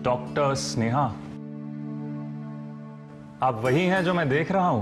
Doctor Sneha, आप वही हैं जो मैं देख रहा हूं।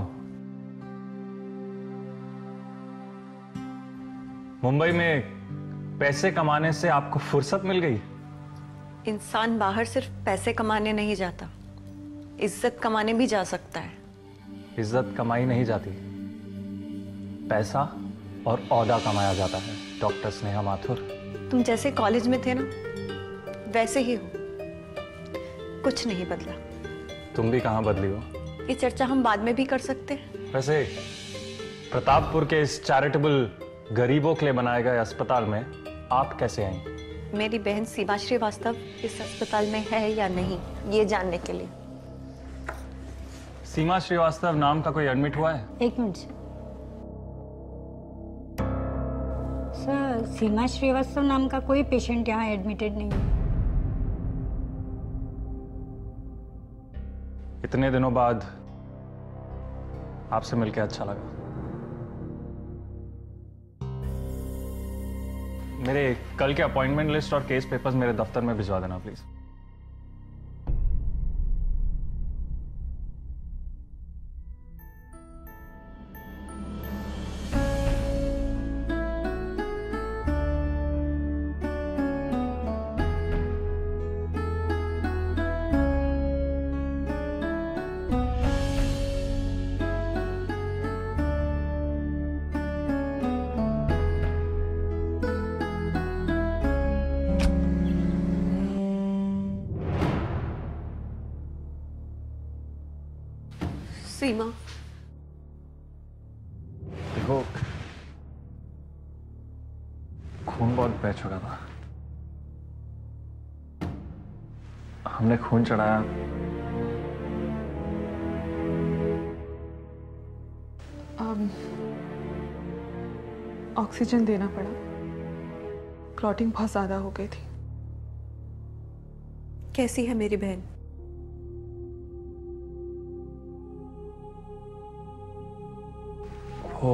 मुंबई में पैसे कमाने से आपको फुर्सत मिल गई? इंसान बाहर सिर्फ पैसे कमाने नहीं जाता, इज्जत कमाने भी जा सकता है। इज्जत कमाई नहीं जाती, पैसा और औहदा कमाया जाता है डॉक्टर स्नेहा माथुर। तुम जैसे कॉलेज में थे ना, वैसे ही हो, कुछ नहीं बदला। तुम भी कहां बदली हो? ये चर्चा हम बाद में भी कर सकते हैं। वैसे प्रतापपुर के इस चैरिटेबल गरीबों के लिए बनाए गए अस्पताल में आप कैसे आई? मेरी बहन सीमा श्रीवास्तव इस अस्पताल में है या नहीं, ये जानने के लिए। सीमा श्रीवास्तव नाम का कोई एडमिट हुआ है? एक मिनट सर, सीमा श्रीवास्तव नाम का कोई पेशेंट यहाँ एडमिटेड नहीं है। इतने दिनों बाद आपसे मिलकर अच्छा लगा। मेरे कल के अपॉइंटमेंट लिस्ट और केस पेपर्स मेरे दफ्तर में भिजवा देना प्लीज। सीमा, देखो, खून बहुत बह चुका था। हमने खून चढ़ाया, ऑक्सीजन देना पड़ा। क्लॉटिंग बहुत ज्यादा हो गई थी। कैसी है मेरी बहन? वो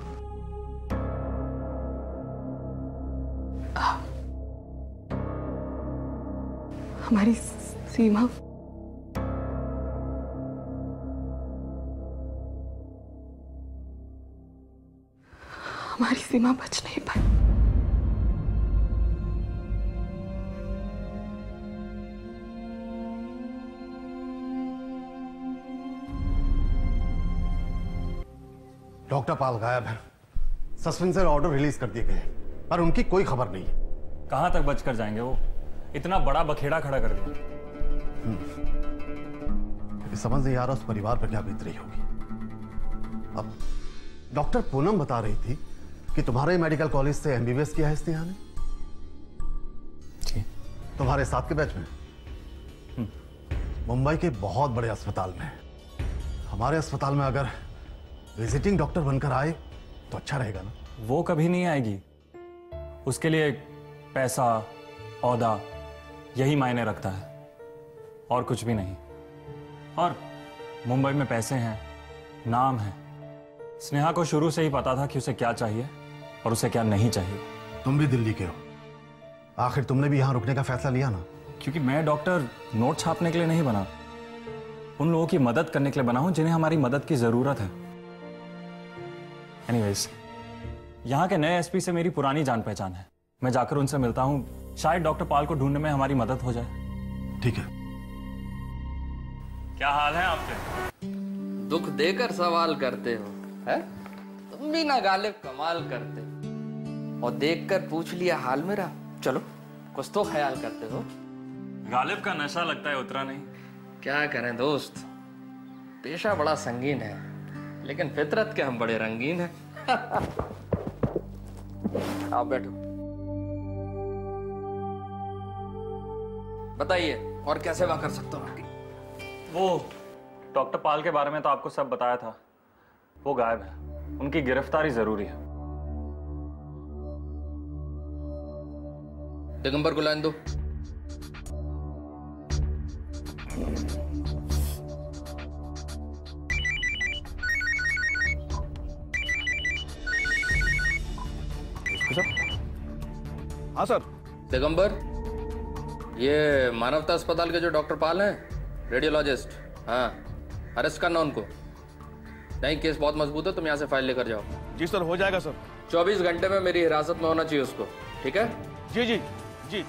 हमारी सीमा बच नहीं पाई। डॉक्टर पाल गायब है। सस्पेंशन ऑर्डर रिलीज कर दिए गए हैं, पर उनकी कोई खबर नहीं है। कहां तक बचकर जाएंगे? वो इतना बड़ा बखेड़ा खड़ा कर दिया। समझ नहीं आ रहा उस परिवार पर क्या बीत रही होगी। अब डॉक्टर पूनम बता रही थी कि तुम्हारे मेडिकल कॉलेज से एमबीबीएस किया है स्नेहा ने। जी। तुम्हारे साथ के बैच में मुंबई के बहुत बड़े अस्पताल में। हमारे अस्पताल में अगर विजिटिंग डॉक्टर बनकर आए तो अच्छा रहेगा ना। वो कभी नहीं आएगी। उसके लिए पैसा, औहदा यही मायने रखता है और कुछ भी नहीं। और मुंबई में पैसे हैं, नाम है। स्नेहा को शुरू से ही पता था कि उसे क्या चाहिए और उसे क्या नहीं चाहिए। तुम भी दिल्ली के हो, आखिर तुमने भी यहां रुकने का फैसला लिया ना। क्योंकि मैं डॉक्टर नोट छापने के लिए नहीं बना, उन लोगों की मदद करने के लिए बना हूं जिन्हें हमारी मदद की जरूरत है। एनीवेज, यहाँ के नए एसपी से मेरी पुरानी जान पहचान है। मैं जाकर उनसे मिलता हूँ, शायद डॉक्टर पाल को ढूंढने में हमारी मदद हो जाए। ठीक है। क्या हाल है आपके? दुख देकर सवाल करते हो, है? तुम भी ना गालिब कमाल करते और देखकर पूछ लिया हाल मेरा। चलो कुछ तो ख्याल करते हो। गालिब का नशा लगता है उतरा नहीं। क्या करें दोस्त, पेशा बड़ा संगीन है, लेकिन फितरत के हम बड़े रंगीन हैं। आप बैठो, बताइए और क्या सेवा कर सकता हूँ आपकी? वो डॉक्टर पाल के बारे में तो आपको सब बताया था। वो गायब है, उनकी गिरफ्तारी जरूरी है। दिगंबर को लाइन दो। हाँ सर। दिगंबर, ये मानवता अस्पताल के जो डॉक्टर पाल हैं, रेडियोलॉजिस्ट, हाँ, अरेस्ट करना उनको। नहीं, केस बहुत मजबूत है, तुम यहाँ से फाइल लेकर जाओ। जी सर, हो जाएगा सर। 24 घंटे में मेरी हिरासत में होना चाहिए उसको, ठीक है? जी जी जी।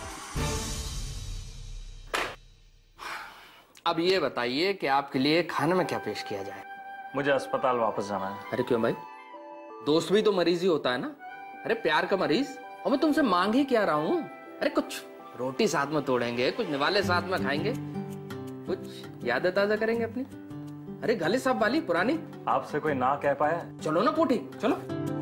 अब ये बताइए कि आपके लिए खाने में क्या पेश किया जाए? मुझे अस्पताल वापस जाना है। अरे क्यों भाई, दोस्त भी तो मरीज ही होता है ना। अरे प्यार का मरीज, और मैं तुमसे मांग ही क्या रहा हूँ। अरे कुछ रोटी साथ में तोड़ेंगे, कुछ निवाले साथ में खाएंगे, कुछ यादें ताजा करेंगे अपनी। अरे गले साहब वाली पुरानी। आपसे कोई ना कह पाया? चलो ना कोठी, चलो।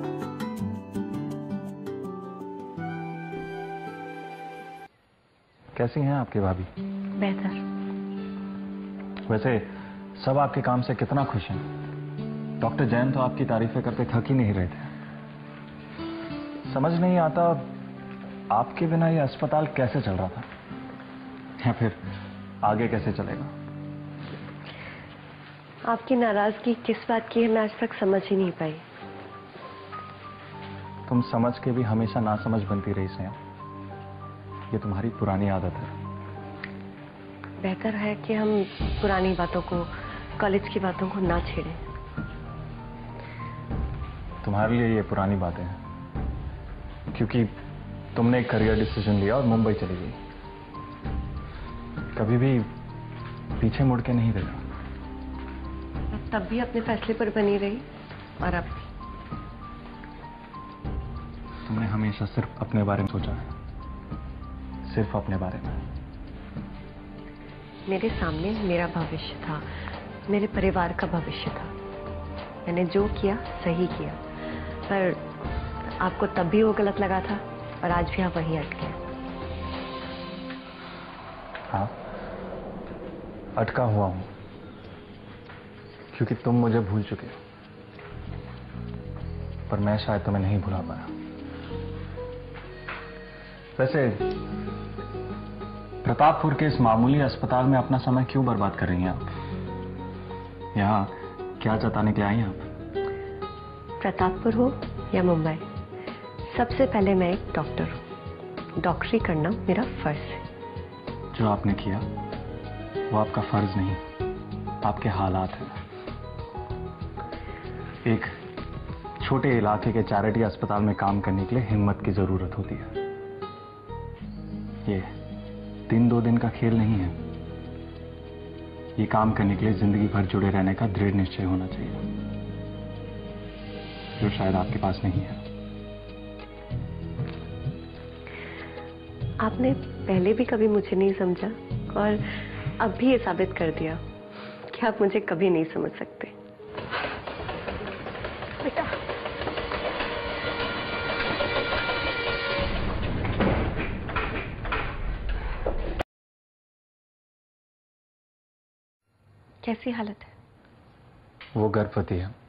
कैसी हैं आपकी भाभी? बेहतर। वैसे सब आपके काम से कितना खुश हैं। डॉक्टर जैन तो आपकी तारीफें करते थक ही नहीं रहे थे। समझ नहीं आता आपके बिना ये अस्पताल कैसे चल रहा था, या फिर आगे कैसे चलेगा। आपकी नाराजगी किस बात की है मैं आज तक समझ ही नहीं पाई। तुम समझ के भी हमेशा नासमझ बनती रही स्नेहा, ये तुम्हारी पुरानी आदत है। बेहतर है कि हम पुरानी बातों को, कॉलेज की बातों को ना छेड़ें। तुम्हारे लिए ये पुरानी बातें हैं क्योंकि तुमने एक करियर डिसीजन लिया और मुंबई चली गई। कभी भी पीछे मुड़ के नहीं देखा। तब भी अपने फैसले पर बनी रही और अब तुमने हमेशा सिर्फ अपने बारे में सोचा है, सिर्फ अपने बारे में। मेरे सामने मेरा भविष्य था, मेरे परिवार का भविष्य था। मैंने जो किया सही किया, पर आपको तब भी वो गलत लगा था और आज भी आप वहीं अटके। हाँ, अटका हुआ हूं क्योंकि तुम मुझे भूल चुके हो, पर मैं शायद तुम्हें नहीं भुला पाया। वैसे प्रतापपुर के इस मामूली अस्पताल में अपना समय क्यों बर्बाद कर रही हैं आप? यहाँ क्या जताने के आई हैं आप? प्रतापपुर हो या मुंबई, सबसे पहले मैं एक डॉक्टर हूँ। डॉक्टरी करना मेरा फर्ज है। जो आपने किया वो आपका फर्ज नहीं, आपके हालात हैं। एक छोटे इलाके के चैरिटी अस्पताल में काम करने के लिए हिम्मत की जरूरत होती है। ये 3-2 दिन का खेल नहीं है। ये काम करने के लिए जिंदगी भर जुड़े रहने का दृढ़ निश्चय होना चाहिए, जो शायद आपके पास नहीं है। आपने पहले भी कभी मुझे नहीं समझा और अब भी ये साबित कर दिया कि आप मुझे कभी नहीं समझ सकते। बेटा, कैसी हालत है? वो गर्भवती है।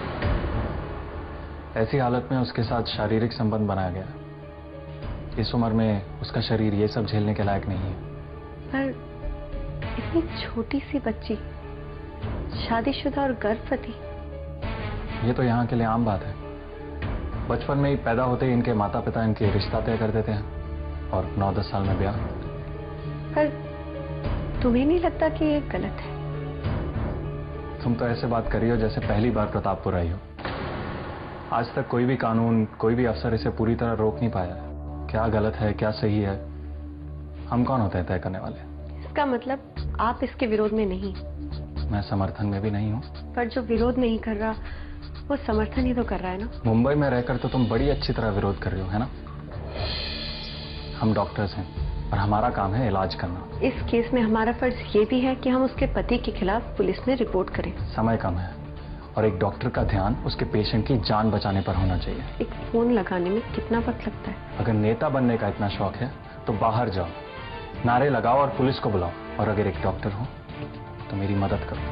ऐसी हालत में उसके साथ शारीरिक संबंध बनाया गया। इस उम्र में उसका शरीर ये सब झेलने के लायक नहीं है। पर इतनी छोटी सी बच्ची, शादीशुदा और गर्भवती। ये तो यहाँ के लिए आम बात है। बचपन में ही पैदा होते ही इनके माता पिता इनके रिश्ता तय कर देते हैं और 9-10 साल में ब्याह। पर तुम्हें नहीं लगता कि ये गलत है? तुम तो ऐसे बात कर रही हो जैसे पहली बार प्रतापपुर आई हो। आज तक कोई भी कानून, कोई भी अफसर इसे पूरी तरह रोक नहीं पाया है। क्या गलत है, क्या सही है, हम कौन होते हैं तय करने वाले? इसका मतलब आप इसके विरोध में नहीं? मैं समर्थन में भी नहीं हूँ। पर जो विरोध नहीं कर रहा वो समर्थन ही तो कर रहा है ना। मुंबई में रहकर तो तुम बड़ी अच्छी तरह विरोध कर रहे हो, है ना? हम डॉक्टर्स हैं और हमारा काम है इलाज करना। इस केस में हमारा फर्ज ये भी है कि हम उसके पति के खिलाफ पुलिस में रिपोर्ट करें। समय कम है और एक डॉक्टर का ध्यान उसके पेशेंट की जान बचाने पर होना चाहिए। एक फोन लगाने में कितना वक्त लगता है? अगर नेता बनने का इतना शौक है तो बाहर जाओ, नारे लगाओ और पुलिस को बुलाओ। और अगर एक डॉक्टर हो तो मेरी मदद करो।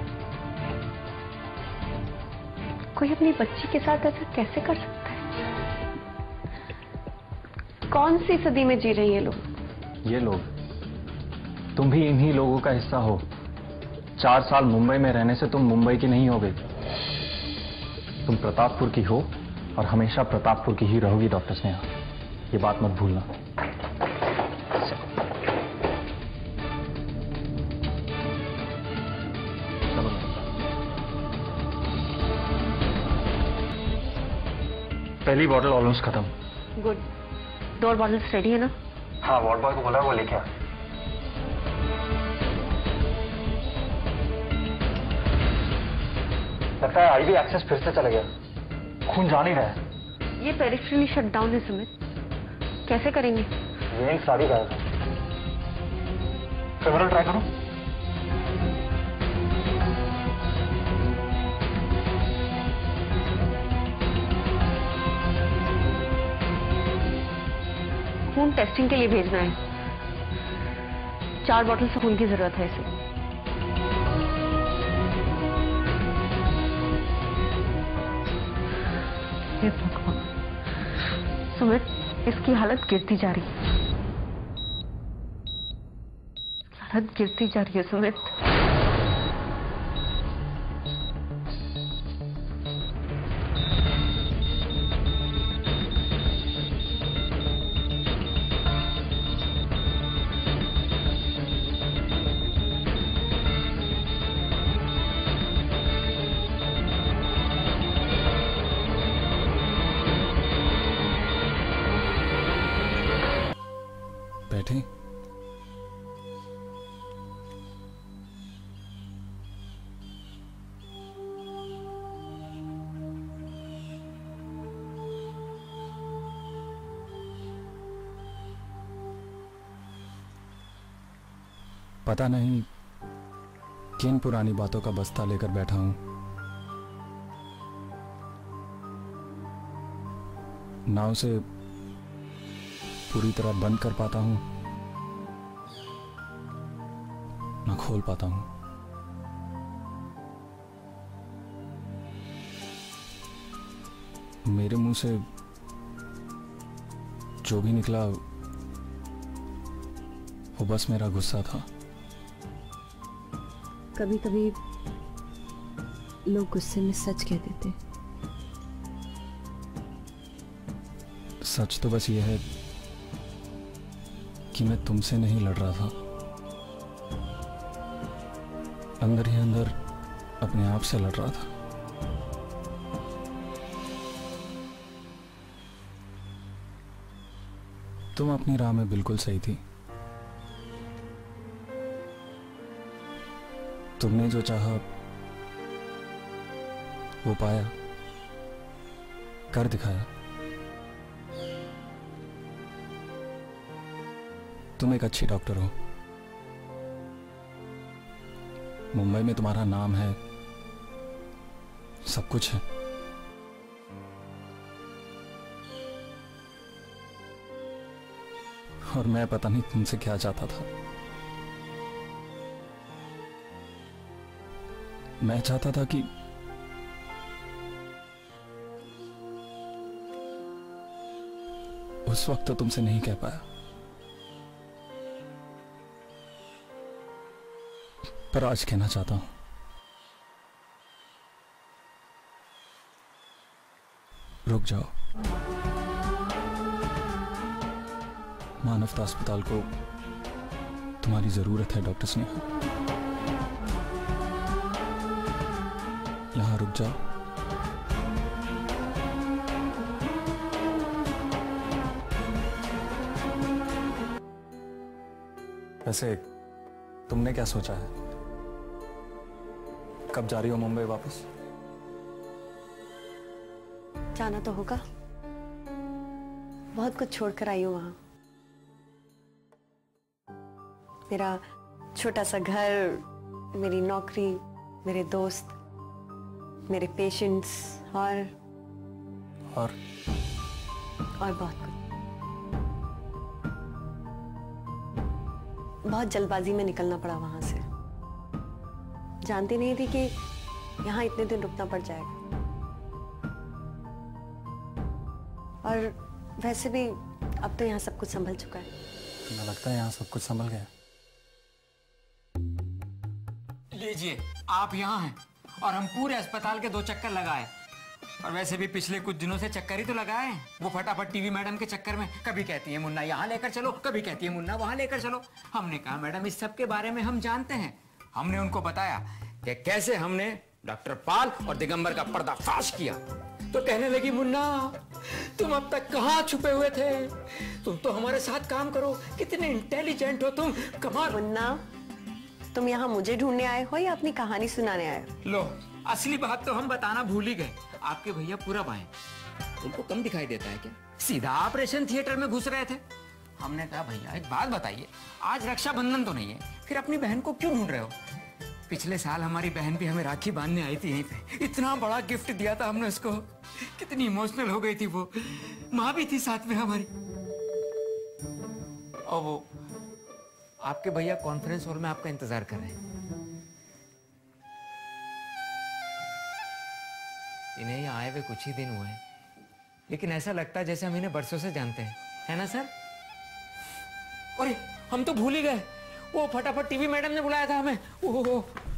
कोई अपनी बच्ची के साथ ऐसा कैसे कर सकता है? कौन सी सदी में जी रहे हैं ये लोग? ये लोग, तुम भी इन्हीं लोगों का हिस्सा हो। 4 साल मुंबई में रहने से तुम मुंबई की नहीं हो गई। तुम प्रतापपुर की हो और हमेशा प्रतापपुर की ही रहोगी डॉक्टर स्नेहा, ये बात मत भूलना। पहली बॉटल ऑलमोस्ट खत्म। गुड। 2 और बॉटल्स रेडी है ना? हाँ, वार्ड बॉय को बोला वो लेके आ। लगता है आईवी एक्सेस फिर से चला गया, खून जा नहीं रहा है। ये पेरिफेरली शटडाउन है सुमित, कैसे करेंगे? वेन सारी गायब है। फेमोरल ट्राई करो। खून टेस्टिंग के लिए भेजना है। 4 बॉटल से खून की जरूरत है इसे। हे भगवान, सुमित, इसकी हालत गिरती जा रही है। हालत गिरती जा रही है सुमित। बैठे। पता नहीं किन पुरानी बातों का बस्ता लेकर बैठा हूं। ना उसे पूरी तरह बंद कर पाता हूं, ना खोल पाता हूं। मेरे मुंह से जो भी निकला वो बस मेरा गुस्सा था। कभी कभी लोग गुस्से में सच कह देते। सच तो बस ये है कि मैं तुमसे नहीं लड़ रहा था, अंदर ही अंदर अपने आप से लड़ रहा था। तुम अपनी राह में बिल्कुल सही थी। तुमने जो चाहा वो पाया, कर दिखाया। तुम एक अच्छी डॉक्टर हो। मुंबई में तुम्हारा नाम है, सब कुछ है। और मैं पता नहीं तुमसे क्या चाहता था। मैं चाहता था कि उस वक्त तो तुमसे नहीं कह पाया, पर आज कहना चाहता हूं। रुक जाओ। मानवता अस्पताल को तुम्हारी जरूरत है डॉक्टर स्नेहा। यहां रुक जाओ। वैसे तुमने क्या सोचा है? कब जा रही हो मुंबई वापस? जाना तो होगा, बहुत कुछ छोड़कर आई हूं वहां। मेरा छोटा सा घर, मेरी नौकरी, मेरे दोस्त, मेरे पेशेंट्स और बहुत कुछ। बहुत जल्दबाजी में निकलना पड़ा वहां से। जानती नहीं थी कि यहां इतने दिन रुकना पड़ जाएगा। और वैसे भी अब तो यहाँ सब कुछ संभल चुका है। तुम्हें लगता है यहाँ सब कुछ संभल गया? लीजिए, आप यहाँ हैं और हम पूरे अस्पताल के 2 चक्कर लगाए। और वैसे भी पिछले कुछ दिनों से चक्कर ही तो लगाए। वो फटाफट टीवी मैडम के चक्कर में कभी कहती है मुन्ना यहाँ लेकर चलो, कभी कहती है मुन्ना वहां लेकर चलो। हमने कहा मैडम इस सब के बारे में हम जानते हैं। हमने उनको बताया कि कैसे हमने डॉक्टर पाल और दिगंबर का पर्दाफाश किया तो कहने लगी, मुन्ना तुम अब तक कहाँ छुपे हुए थे, तुम तो हमारे साथ काम करो, कितने इंटेलिजेंट हो तुम, कमाल। मुन्ना, तुम यहाँ मुझे ढूंढने आए हो या अपनी कहानी सुनाने आए हो? लो, असली बात तो हम बताना भूल ही गए। आपके भैया पूरा बाएं, तुमको कम दिखाई देता है क्या? सीधा ऑपरेशन थिएटर में घुस रहे थे। हमने कहा भैया एक बात बताइए, आज रक्षाबंधन तो नहीं है, फिर अपनी बहन को क्यों ढूंढ रहे हो? पिछले साल हमारी बहन भी हमें राखी बांधने आई थी यहीं पे, इतना बड़ा गिफ्ट दिया था हमने उसको, कितनी इमोशनल हो गई थी वो, माँ भी थी साथ में हमारी। और वो आपके भैया कॉन्फ्रेंस हॉल में आपका इंतजार कर रहे हैं। इन्हें यहाँ आए हुए कुछ ही दिन हुए हैं, लेकिन ऐसा लगता है जैसे हम इन्हें बरसों से जानते हैं, है ना सर? अरे हम तो भूल ही गए, वो फटाफट टीवी मैडम ने बुलाया था हमें। ओह